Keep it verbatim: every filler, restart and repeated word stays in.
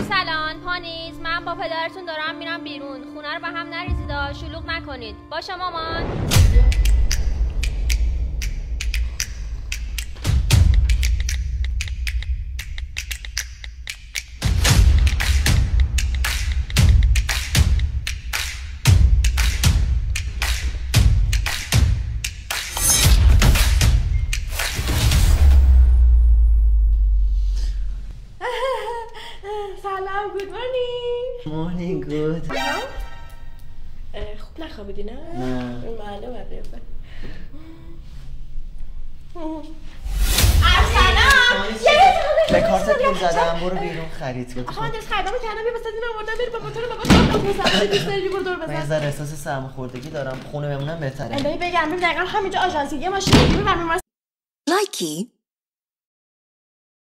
ارسلان، پانیذ، من با پدرتون دارم میرم بیرون. خونه رو به هم نریزید، شلوغ نکنید. باشه مامان؟ سلام، گود مورنینگ. مورنینگ گود. خوب نخوابیدی نه؟ نه معلومه بیافه. ارسلان به کارتت پول زدم، برو بیرون خرید کن. آخه من دست خریدامو کردم، یه واسه اینو آوردم بری با موتور بابا تو بزن. دوست داری برو دور بزن. من یه ذره احساس سرماخوردگی دارم، خونه بمونم بهتره. الهی بگم ببین دقیقاً همینجا آژانسی یه ماشین دیگه ببرم. لایکی